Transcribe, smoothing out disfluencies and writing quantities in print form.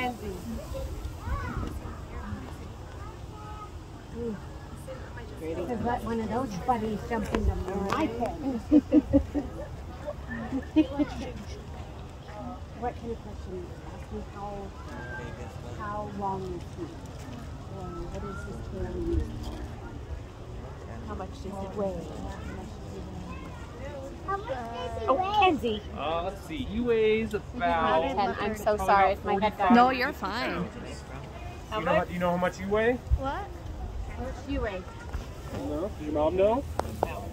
Kenzie. Because let one of those buddies jump into my pen. What kind of question? Ask me how long is he? What is his tail used for? How much does it weigh? How much does he Oh, weigh? Kenzie. Let's see. He weighs about. 10. I'm so sorry if my head got. No, you're fine. How much? You know how much you weigh? What? How much do you weigh? No. Does your mom know?